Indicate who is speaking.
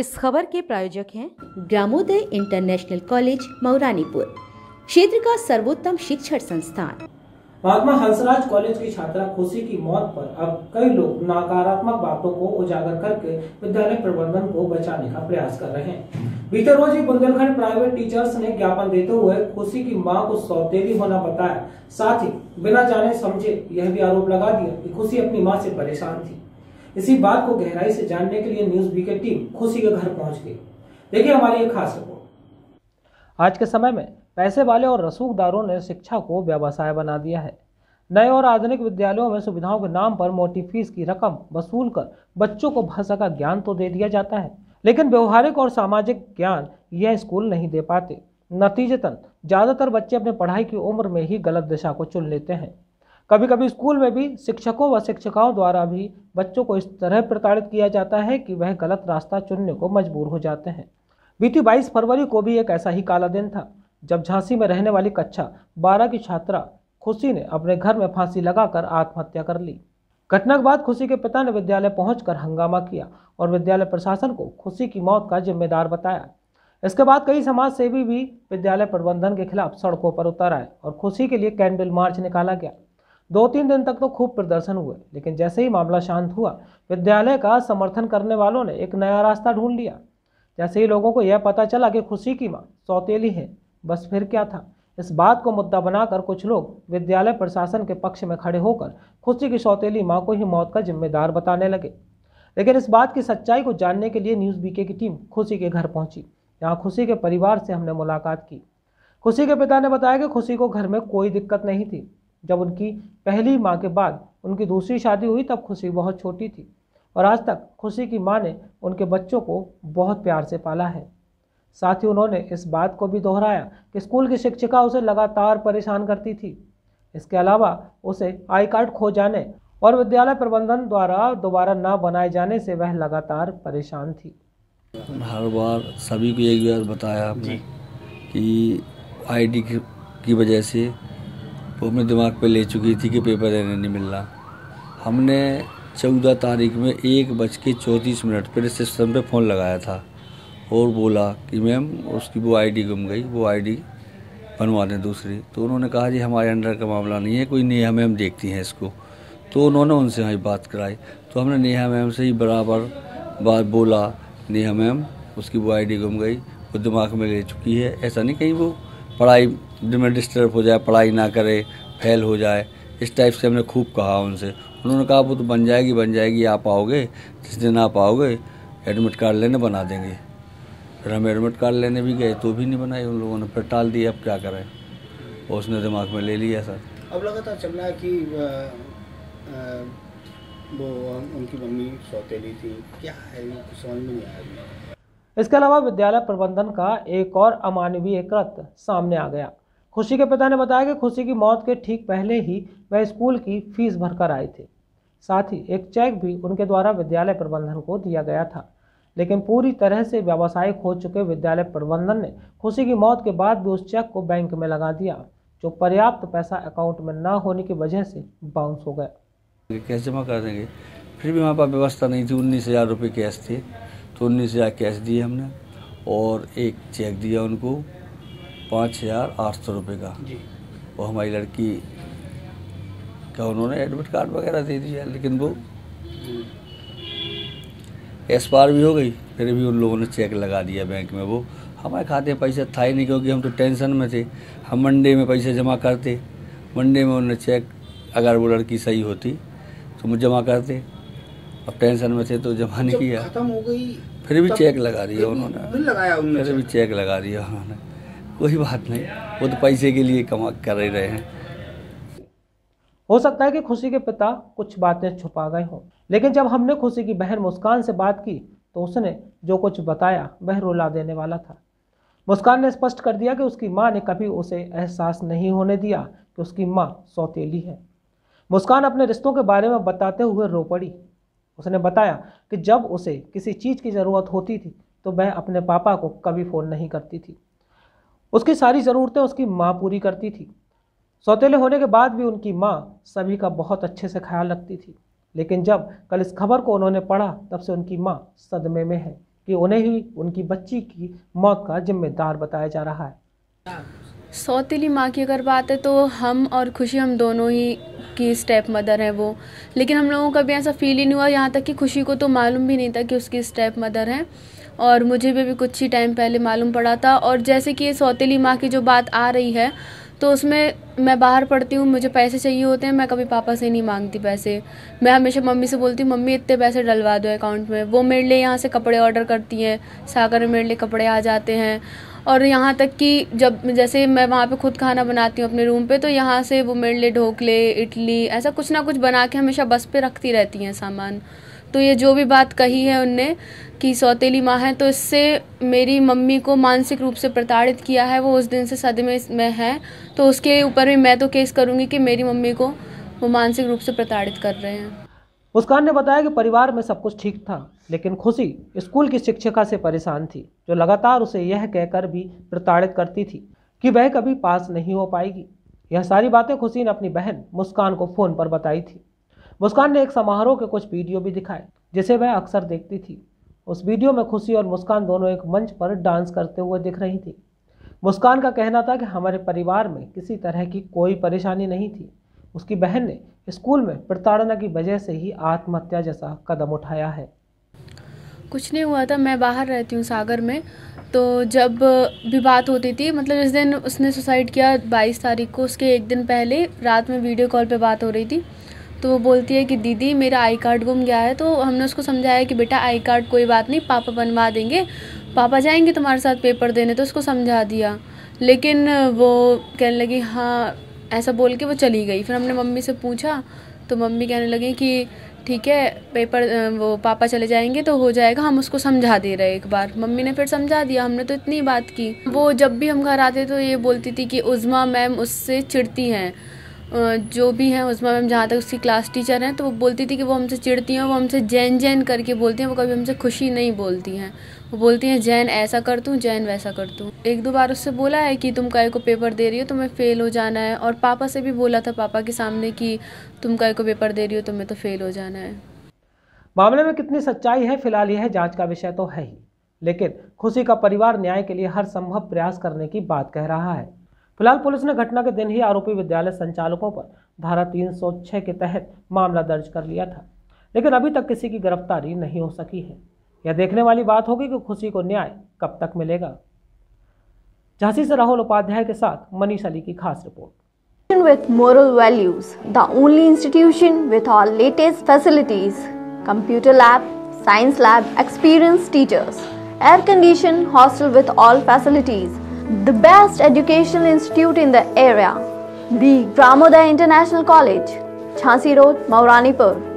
Speaker 1: इस खबर के प्रायोजक हैं ग्रामोदय इंटरनेशनल कॉलेज मऊरानीपुर, क्षेत्र का सर्वोत्तम शिक्षण संस्थान।
Speaker 2: महात्मा हंसराज कॉलेज की छात्रा खुशी की मौत पर अब कई लोग नकारात्मक बातों को उजागर करके विद्यालय प्रबंधन को बचाने का प्रयास कर रहे हैं। बीते रोज ही बुंदेलखंड प्राइवेट टीचर्स ने ज्ञापन देते हुए खुशी की मां को सौतेली होना बताया। साथ ही बिना जाने समझे यह भी आरोप लगा दिया कि खुशी अपनी मां से परेशान थी। इसी बात को गहराई से जानने के लिए न्यूज बी की टीम खुशी के घर पहुंच गई। देखिए हमारी एक खास रिपोर्ट।
Speaker 3: आज के समय में पैसे वाले और रसूखदारों ने शिक्षा को व्यवसाय बना दिया है। नए और आधुनिक विद्यालयों में सुविधाओं के नाम पर मोटी फीस की रकम वसूल कर बच्चों को भाषा का ज्ञान तो दे दिया जाता है, लेकिन व्यवहारिक और सामाजिक ज्ञान यह स्कूल नहीं दे पाते। नतीजतन ज्यादातर बच्चे अपने पढ़ाई की उम्र में ही गलत दिशा को चुन लेते हैं। कभी कभी स्कूल में भी शिक्षकों व शिक्षिकाओं द्वारा भी बच्चों को इस तरह प्रताड़ित किया जाता है कि वह गलत रास्ता चुनने को मजबूर हो जाते हैं। बीती 22 फरवरी को भी एक ऐसा ही काला दिन था जब झांसी में रहने वाली कक्षा 12 की छात्रा खुशी ने अपने घर में फांसी लगाकर आत्महत्या कर ली। घटना के बाद खुशी के पिता ने विद्यालय पहुंचकर हंगामा किया और विद्यालय प्रशासन को खुशी की मौत का जिम्मेदार बताया। इसके बाद कई समाज सेवी भी विद्यालय प्रबंधन के खिलाफ सड़कों पर उतर आए और खुशी के लिए कैंडल मार्च निकाला गया। 2-3 दिन तक तो खूब प्रदर्शन हुए, लेकिन जैसे ही मामला शांत हुआ, विद्यालय का समर्थन करने वालों ने एक नया रास्ता ढूंढ लिया। जैसे ही लोगों को यह पता चला कि खुशी की मां सौतेली है, बस फिर क्या था, इस बात को मुद्दा बनाकर कुछ लोग विद्यालय प्रशासन के पक्ष में खड़े होकर खुशी की सौतेली मां को ही मौत का जिम्मेदार बताने लगे। लेकिन इस बात की सच्चाई को जानने के लिए न्यूज़ बीके की टीम खुशी के घर पहुंची। यहाँ खुशी के परिवार से हमने मुलाकात की। खुशी के पिता ने बताया कि खुशी को घर में कोई दिक्कत नहीं थी। जब उनकी पहली मां के बाद उनकी दूसरी शादी हुई तब खुशी बहुत छोटी थी और आज तक खुशी की मां ने उनके बच्चों को बहुत प्यार से पाला है। साथ ही उन्होंने इस बात को भी दोहराया कि स्कूल की शिक्षिका उसे लगातार परेशान करती थी। इसके अलावा उसे आई कार्ड खो जाने और विद्यालय प्रबंधन द्वारा दोबारा न बनाए जाने से वह लगातार परेशान थी।
Speaker 4: हर बार सभी को एक बार बताया हमने कि आईडी की वजह से वो अपने दिमाग पे ले चुकी थी कि पेपर देने नहीं मिल रहा। हमने 14 तारीख में 1:34 पर रिसेप्शन पे फ़ोन लगाया था और बोला कि मैम उसकी वो आईडी गुम गई, वो आईडी बनवा दें दूसरी। तो उन्होंने कहा जी हमारे अंडर का मामला नहीं है, कोई नेहा मैम देखती हैं इसको। तो उन्होंने उनसे हमारी बात कराई, तो हमने नेहा मैम से ही बराबर बात बोला, नेहा मैम उसकी वो आईडी गुम गई, वो दिमाग में ले चुकी है, ऐसा नहीं कहीं वो पढ़ाई में डिस्टर्ब हो जाए, पढ़ाई ना करे, फेल हो जाए, इस टाइप से हमने खूब कहा उनसे। उन्होंने कहा वो तो बन जाएगी, आप आओगे, जिस दिन आप आओगे एडमिट कार्ड लेने बना देंगे। फिर हम एडमिट कार्ड लेने भी गए तो भी नहीं बनाई उन लोगों ने, फिर टाल दिया। अब क्या करें, और उसने दिमाग में ले लिया सर।
Speaker 5: अब लगातार चल रहा है कि वो उनकी मम्मी सौतेली थी, क्या है कुछ समझ में नहीं आया।
Speaker 3: इसके अलावा विद्यालय प्रबंधन का एक और अमानवीय कृत्य सामने आ गया। खुशी के पिता ने बताया कि खुशी की मौत के ठीक पहले ही वह स्कूल की फीस भरकर आए थे। साथ ही एक चेक भी उनके द्वारा विद्यालय प्रबंधन को दिया गया था, लेकिन पूरी तरह से व्यावसायिक हो चुके विद्यालय प्रबंधन ने खुशी की मौत के बाद भी उस चेक को बैंक में लगा दिया, जो पर्याप्त पैसा अकाउंट में न होने की वजह से बाउंस हो गया।
Speaker 4: कैश जमा कर देंगे, फिर भी वहाँ पर व्यवस्था नहीं थी। 19,000 रुपये कैश थे, तो 19,000 कैश दिए हमने और एक चेक दिया उनको 5,800 रुपये का। और हमारी लड़की का उन्होंने एडमिट कार्ड वगैरह दे दिया, लेकिन वो एक्सपायर भी हो गई। फिर भी उन लोगों ने चेक लगा दिया बैंक में। वो हमारे खाते में पैसा था ही नहीं, क्योंकि हम तो टेंशन में थे। हम मंडे में पैसे जमा करते, मंडे में उन्होंने चेक, अगर वो लड़की सही होती तो मुझे जमा करते। अब टेंशन में थे तो जमा नहीं किया,
Speaker 5: खत्म हो गई।
Speaker 4: फिर भी चेक लगा दिया उन्होंने,
Speaker 5: फिर
Speaker 4: भी चेक लगा दिया उन्होंने। कोई बात नहीं, वो तो पैसे के लिए कमा कर ही रहे हैं।
Speaker 3: हो सकता है कि खुशी के पिता कुछ बातें छुपा गए हों, लेकिन जब हमने खुशी की बहन मुस्कान से बात की तो उसने जो कुछ बताया वह रुला देने वाला था। मुस्कान ने स्पष्ट कर दिया कि उसकी मां ने कभी उसे एहसास नहीं होने दिया कि उसकी मां सौतेली है। मुस्कान अपने रिश्तों के बारे में बताते हुए रो पड़ी। उसने बताया कि जब उसे किसी चीज़ की ज़रूरत होती थी तो वह अपने पापा को कभी फ़ोन नहीं करती थी। उसकी सारी ज़रूरतें उसकी माँ पूरी करती थी। सौतेले होने के बाद भी उनकी माँ सभी का बहुत अच्छे से ख्याल रखती थी, लेकिन जब कल इस खबर को उन्होंने पढ़ा तब से उनकी माँ सदमे में है कि उन्हें ही उनकी बच्ची की मौत का जिम्मेदार बताया जा रहा है।
Speaker 6: सौतेली माँ की अगर बात है तो हम और खुशी हम दोनों ही की स्टेप मदर है वो, लेकिन हम लोगों का भी ऐसा फील ही नहीं हुआ। यहाँ तक कि खुशी को तो मालूम भी नहीं था कि उसकी स्टेप मदर है, और मुझे भी कुछ ही टाइम पहले मालूम पड़ा था। और जैसे कि ये सौतेली माँ की जो बात आ रही है तो उसमें मैं बाहर पढ़ती हूँ, मुझे पैसे चाहिए होते हैं, मैं कभी पापा से नहीं मांगती पैसे। मैं हमेशा मम्मी से बोलती हूँ मम्मी इतने पैसे डलवा दो अकाउंट में। वो मेरे लिए यहाँ से कपड़े ऑर्डर करती हैं, सागर में मेरे लिए कपड़े आ जाते हैं। और यहाँ तक कि जब जैसे मैं वहाँ पे खुद खाना बनाती हूँ अपने रूम पे, तो यहाँ से वो मेरे लिए ढोकले, इडली, ऐसा कुछ ना कुछ बना के हमेशा बस पे रखती रहती हैं सामान। तो ये जो भी बात कही है उनने कि सौतेली माँ है, तो इससे मेरी मम्मी को मानसिक रूप से प्रताड़ित किया है। वो उस दिन से सदमे में है, तो उसके ऊपर भी मैं तो केस करूँगी कि मेरी मम्मी को वो मानसिक रूप से प्रताड़ित कर रहे हैं।
Speaker 3: मुस्कान ने बताया कि परिवार में सब कुछ ठीक था, लेकिन खुशी स्कूल की शिक्षिका से परेशान थी, जो लगातार उसे यह कहकर भी प्रताड़ित करती थी कि वह कभी पास नहीं हो पाएगी। यह सारी बातें खुशी ने अपनी बहन मुस्कान को फ़ोन पर बताई थी। मुस्कान ने एक समारोह के कुछ वीडियो भी दिखाए जिसे वह अक्सर देखती थी। उस वीडियो में खुशी और मुस्कान दोनों एक मंच पर डांस करते हुए दिख रही थी। मुस्कान का कहना था कि हमारे परिवार में किसी तरह की कोई परेशानी नहीं थी। उसकी बहन ने स्कूल में प्रताड़ना की वजह से ही आत्महत्या जैसा कदम उठाया है।
Speaker 6: कुछ नहीं हुआ था, मैं बाहर रहती हूँ सागर में, तो जब भी बात होती थी, मतलब जिस दिन उसने सुसाइड किया 22 तारीख को, उसके एक दिन पहले रात में वीडियो कॉल पे बात हो रही थी। तो वो बोलती है कि दीदी मेरा आई कार्ड गुम गया है। तो हमने उसको समझाया कि बेटा आई कार्ड कोई बात नहीं, पापा बनवा देंगे, पापा जाएंगे तुम्हारे साथ पेपर देने। तो उसको समझा दिया, लेकिन वो कहने लगी हाँ, ऐसा बोल के वो चली गई। फिर हमने मम्मी से पूछा तो मम्मी कहने लगी कि ठीक है पेपर वो पापा चले जाएंगे तो हो जाएगा, हम उसको समझा दे रहे। एक बार मम्मी ने फिर समझा दिया, हमने तो इतनी बात की। वो जब भी हम घर आते तो ये बोलती थी कि उज़्मा मैम उससे चिढ़ती हैं, जो भी हैं उज़्मा मैम, जहाँ तक उसकी क्लास टीचर हैं, तो वो बोलती थी कि वो हमसे चिढ़ती हैं, वो हमसे जैन जैन करके बोलती हैं, वो कभी हमसे खुशी नहीं बोलती हैं। वो बोलती हैं जैन ऐसा कर दूँ, जैन वैसा कर दूँ। एक दो बार उससे बोला है कि तुम काहे को पेपर दे रही हो, तुम्हें फ़ेल हो जाना है। और पापा से भी बोला था, पापा के सामने, कि तुम काहे को पेपर दे रही हो, तुम्हें तो फ़ेल हो जाना है।
Speaker 3: मामले में कितनी सच्चाई है फिलहाल यह जांच का विषय तो है ही, लेकिन खुशी का परिवार न्याय के लिए हर संभव प्रयास करने की बात कह रहा है। फिलहाल पुलिस ने घटना के दिन ही आरोपी विद्यालय संचालकों पर धारा 306 के तहत मामला दर्ज कर लिया था, लेकिन अभी तक किसी की गिरफ्तारी नहीं हो सकी है। यह देखने वाली बात होगी कि खुशी को न्याय कब तक मिलेगा। झांसी से राहुल उपाध्याय के साथ मनीष अली की खास report.
Speaker 7: With moral values, the only institution with all latest facilities, computer lab, science lab, experienced teachers, air-conditioned hostel with all facilities, the best educational institute in the area, the Gramodaya International College, Jhansi Road, Mauranipur.